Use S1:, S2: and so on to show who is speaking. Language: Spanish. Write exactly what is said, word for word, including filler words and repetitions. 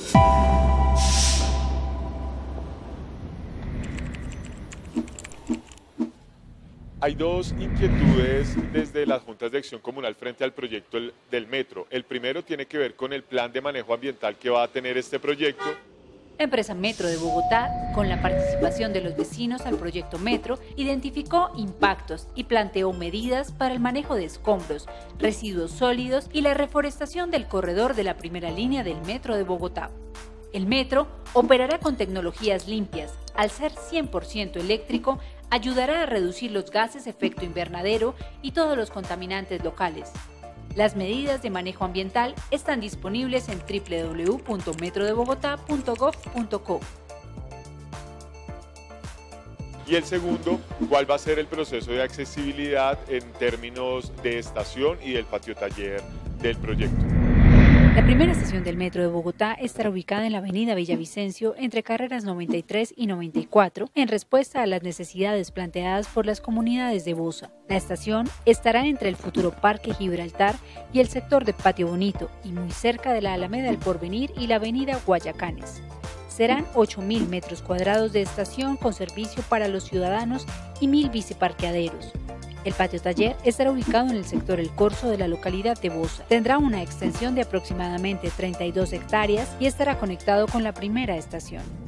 S1: Hay dos inquietudes desde las juntas de acción comunal frente al proyecto del, del metro. El primero tiene que ver con el plan de manejo ambiental que va a tener este proyecto.
S2: La empresa Metro de Bogotá, con la participación de los vecinos al proyecto Metro, identificó impactos y planteó medidas para el manejo de escombros, residuos sólidos y la reforestación del corredor de la primera línea del Metro de Bogotá. El metro operará con tecnologías limpias. Al ser cien por ciento eléctrico, ayudará a reducir los gases efecto invernadero y todos los contaminantes locales. Las medidas de manejo ambiental están disponibles en doble u doble u doble u punto metro de bogotá punto gov punto co.
S1: Y el segundo, ¿cuál va a ser el proceso de accesibilidad en términos de estación y del patio taller del proyecto?
S2: La primera estación del Metro de Bogotá estará ubicada en la avenida Villavicencio entre carreras noventa y tres y noventa y cuatro, en respuesta a las necesidades planteadas por las comunidades de Bosa. La estación estará entre el futuro Parque Gibraltar y el sector de Patio Bonito, y muy cerca de la Alameda del Porvenir y la avenida Guayacanes. Serán ocho mil metros cuadrados de estación con servicio para los ciudadanos y mil biciparqueaderos. El patio taller estará ubicado en el sector El Corso de la localidad de Bosa. Tendrá una extensión de aproximadamente treinta y dos hectáreas y estará conectado con la primera estación.